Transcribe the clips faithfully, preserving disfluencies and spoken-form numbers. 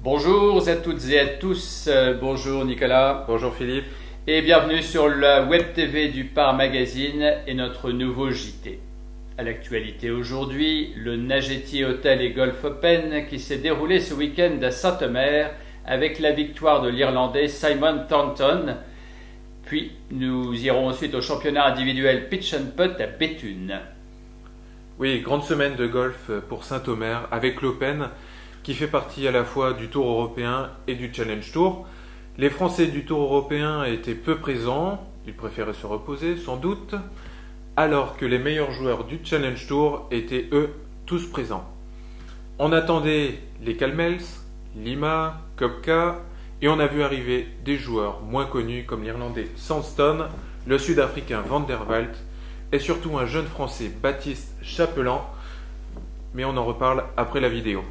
Bonjour à toutes et à tous, euh, bonjour Nicolas. Bonjour Philippe. Et bienvenue sur la Web T V du Par Magazine et notre nouveau J T. À l'actualité aujourd'hui, le Nageti Hotel et Golf Open qui s'est déroulé ce week-end à Saint-Omer avec la victoire de l'Irlandais Simon Thornton. Puis nous irons ensuite au championnat individuel Pitch and Putt à Béthune. Oui, grande semaine de golf pour Saint-Omer avec l'Open qui fait partie à la fois du Tour européen et du Challenge Tour. Les Français du Tour européen étaient peu présents, ils préféraient se reposer sans doute, alors que les meilleurs joueurs du Challenge Tour étaient eux tous présents. On attendait les Calmels, Lima, Koepka, et on a vu arriver des joueurs moins connus comme l'Irlandais Sandstone, le Sud-Africain Van der Waals et surtout un jeune Français Baptiste Chapelan, mais on en reparle après la vidéo.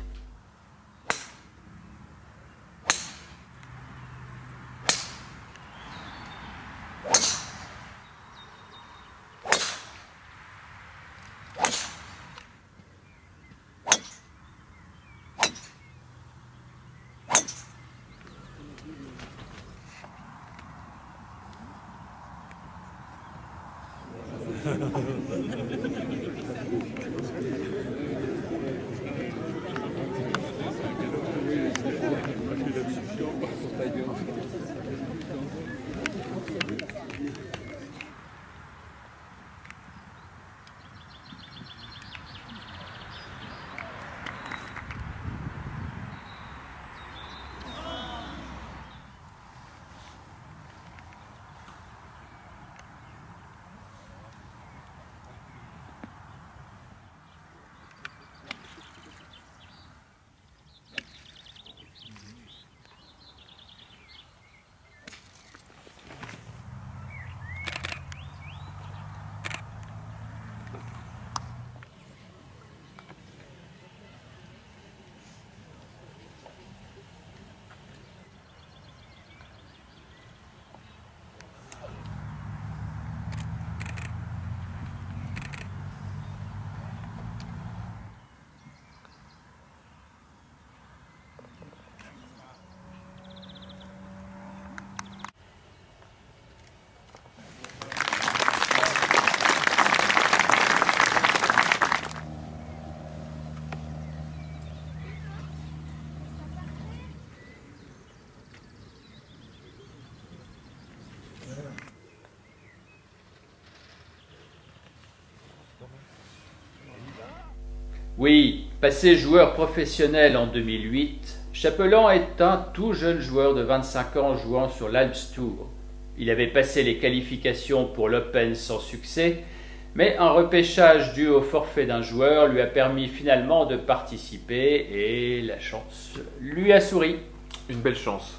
Oui, passé joueur professionnel en deux mille huit, Chapelan est un tout jeune joueur de vingt-cinq ans jouant sur l'Alps Tour. Il avait passé les qualifications pour l'Open sans succès, mais un repêchage dû au forfait d'un joueur lui a permis finalement de participer et la chance lui a souri. Une belle chance.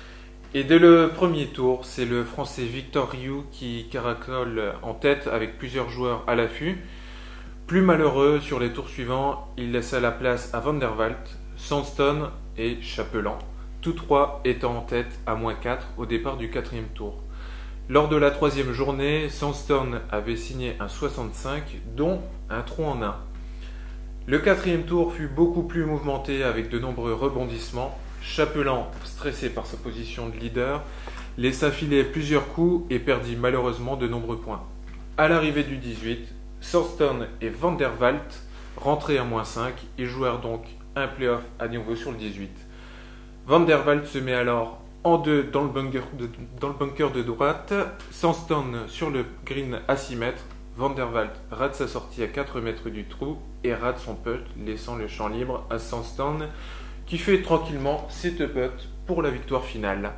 Et dès le premier tour, c'est le Français Victor Rioux qui caracole en tête avec plusieurs joueurs à l'affût. Plus malheureux, sur les tours suivants, il laissa la place à Van der Waals, Sandstone et Chapelan, tous trois étant en tête à moins quatre au départ du quatrième tour. Lors de la troisième journée, Sandstone avait signé un soixante-cinq, dont un trou en un. Le quatrième tour fut beaucoup plus mouvementé avec de nombreux rebondissements. Chapelan, stressé par sa position de leader, laissa filer plusieurs coups et perdit malheureusement de nombreux points. À l'arrivée du dix-huit, Sandstone et Van der Waals rentraient à moins cinq et jouèrent donc un play-off à nouveau sur le dix-huit. Van der Waals se met alors en deux dans le bunker de, dans le bunker de droite, Sandstone sur le green à six mètres, Van der Waals rate sa sortie à quatre mètres du trou et rate son putt, laissant le champ libre à Sandstone qui fait tranquillement ses deux putts pour la victoire finale.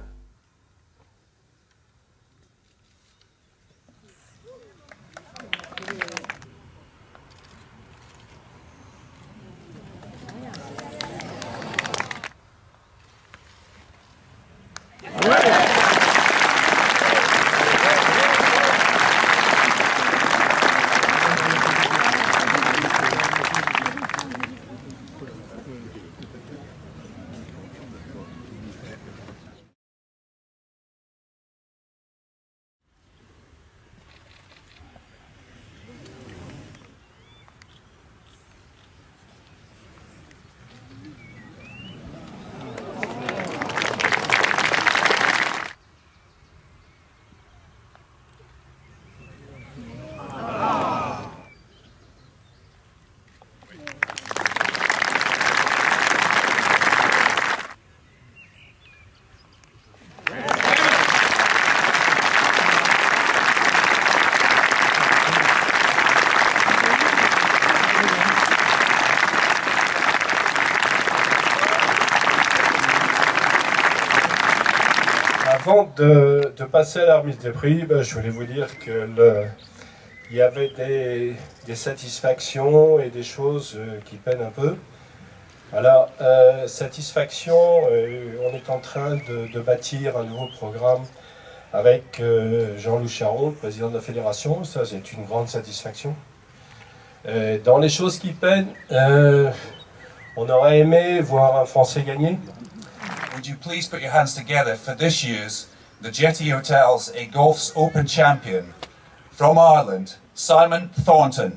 Avant de, de passer à la remise des prix, ben, je voulais vous dire que le, il y avait des, des satisfactions et des choses euh, qui peinent un peu. Alors, euh, satisfaction, euh, on est en train de, de bâtir un nouveau programme avec euh, Jean-Loup Charon, président de la fédération. Ça, c'est une grande satisfaction. Euh, dans les choses qui peinent, euh, on aurait aimé voir un Français gagner. Would you please put your hands together for this year's the Jetty Hotels A Golf's Open Champion from Ireland, Simon Thornton.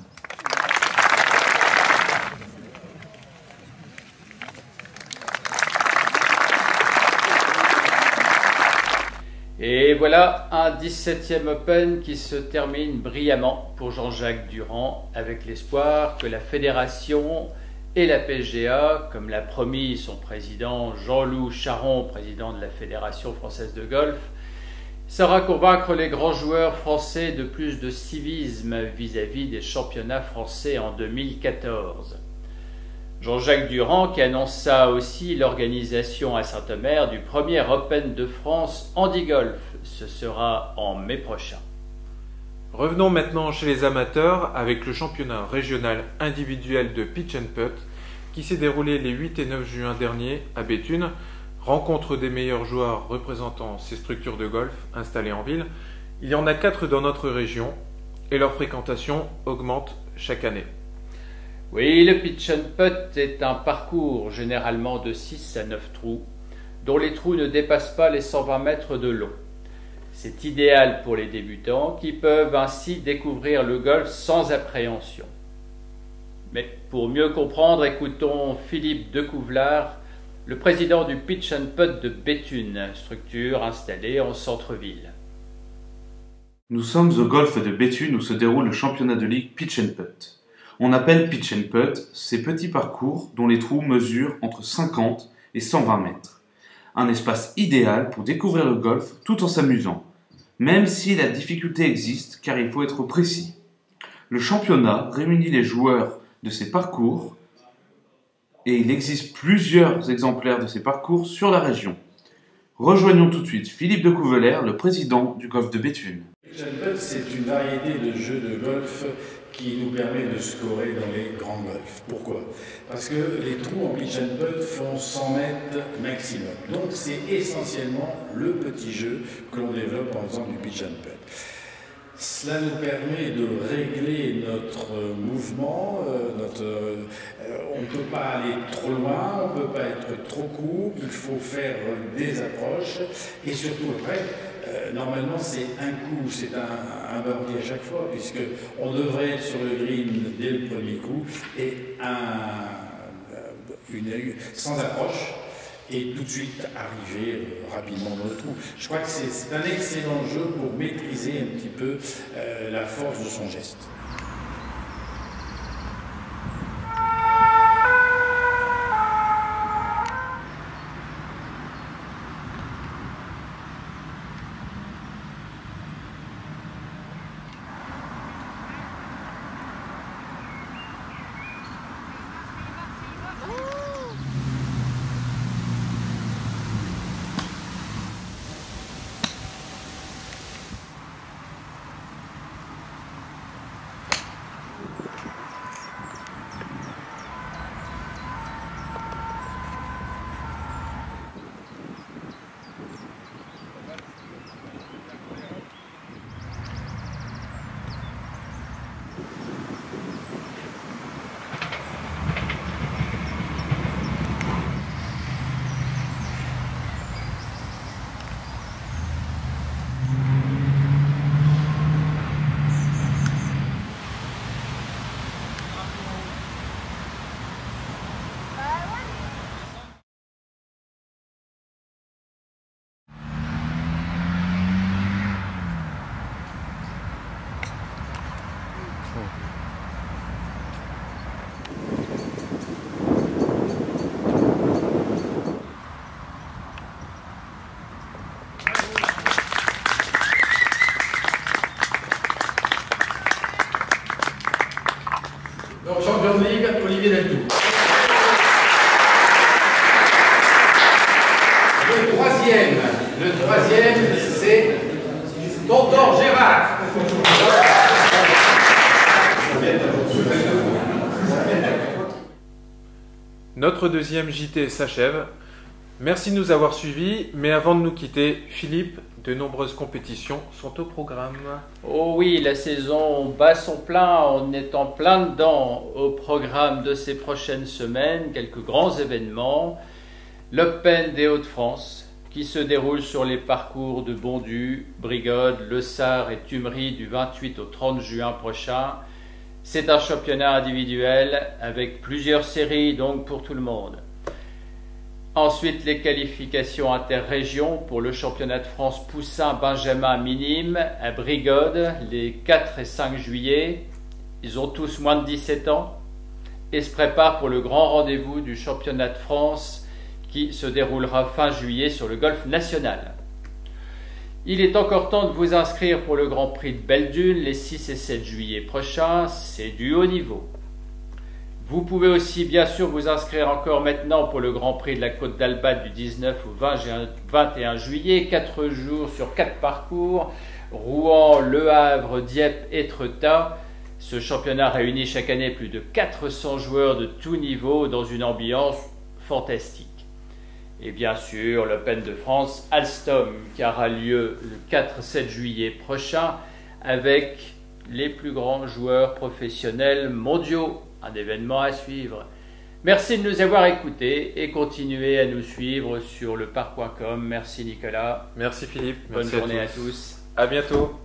Et voilà un dix-septième Open qui se termine brillamment pour Jean-Jacques Durand, avec l'espoir que la fédération et la P G A, comme l'a promis son président Jean-Loup Charon, président de la Fédération française de golf, saura convaincre les grands joueurs français de plus de civisme vis-à-vis des championnats français en deux mille quatorze. Jean-Jacques Durand qui annonça aussi l'organisation à Saint-Omer du premier Open de France handi-golf. Ce sera en mai prochain. Revenons maintenant chez les amateurs avec le championnat régional individuel de pitch and putt qui s'est déroulé les huit et neuf juin dernier à Béthune, rencontre des meilleurs joueurs représentant ces structures de golf installées en ville. Il y en a quatre dans notre région et leur fréquentation augmente chaque année. Oui, le pitch and putt est un parcours généralement de six à neuf trous, dont les trous ne dépassent pas les cent vingt mètres de long. C'est idéal pour les débutants qui peuvent ainsi découvrir le golf sans appréhension. Mais pour mieux comprendre, écoutons Philippe Decouvelard, le président du pitch and putt de Béthune, structure installée en centre-ville. Nous sommes au golf de Béthune où se déroule le championnat de ligue pitch and putt. On appelle pitch and putt ces petits parcours dont les trous mesurent entre cinquante et cent vingt mètres. Un espace idéal pour découvrir le golf tout en s'amusant, même si la difficulté existe car il faut être précis. Le championnat réunit les joueurs de ces parcours et il existe plusieurs exemplaires de ces parcours sur la région. Rejoignons tout de suite Philippe Decouvelard, le président du golf de Béthune. Pitch and putt, c'est une variété de jeux de golf qui nous permet de scorer dans les grands golfs. Pourquoi? Parce que les trous en pitch and putt font cent mètres maximum. Donc c'est essentiellement le petit jeu que l'on développe en faisant du pitch and putt. Cela nous permet de régler notre mouvement, euh, notre, euh, on ne peut pas aller trop loin, on ne peut pas être trop court, il faut faire des approches et surtout après, euh, normalement c'est un coup, c'est un, un birdie à chaque fois puisque on devrait être sur le green dès le premier coup et un, une, sans approche. Et tout de suite arriver euh, rapidement dans le trou. Je crois que c'est un excellent jeu pour maîtriser un petit peu euh, la force de son geste. Donc, champion de ligue, Olivier Deltour. Le troisième, Le troisième, c'est Tonton Gérard. Notre deuxième J T s'achève. Merci de nous avoir suivis, mais avant de nous quitter, Philippe, de nombreuses compétitions sont au programme. Oh oui, la saison bat son plein, on est en plein dedans. Au programme de ces prochaines semaines, quelques grands événements. L'Open des Hauts-de-France, qui se déroule sur les parcours de Bondu, Brigode, Le Sart et Tumeries du vingt-huit au trente juin prochain. C'est un championnat individuel avec plusieurs séries, donc pour tout le monde. Ensuite, les qualifications interrégions pour le championnat de France Poussin Benjamin minime à Brigode les quatre et cinq juillet. Ils ont tous moins de dix-sept ans et se préparent pour le grand rendez-vous du championnat de France qui se déroulera fin juillet sur le golf national. Il est encore temps de vous inscrire pour le Grand Prix de Belle-Dune les six et sept juillet prochains, c'est du haut niveau. Vous pouvez aussi bien sûr vous inscrire encore maintenant pour le Grand Prix de la Côte d'Albat du dix-neuf au vingt et un juillet, quatre jours sur quatre parcours, Rouen, Le Havre, Dieppe, Étretat. Ce championnat réunit chaque année plus de quatre cents joueurs de tous niveaux dans une ambiance fantastique. Et bien sûr, l'Open de France Alstom qui aura lieu le quatre et sept juillet prochain avec les plus grands joueurs professionnels mondiaux. Un événement à suivre. Merci de nous avoir écoutés et continuez à nous suivre sur le parc point com. Merci Nicolas. Merci Philippe. Bonne Merci journée à à tous. tous. À bientôt.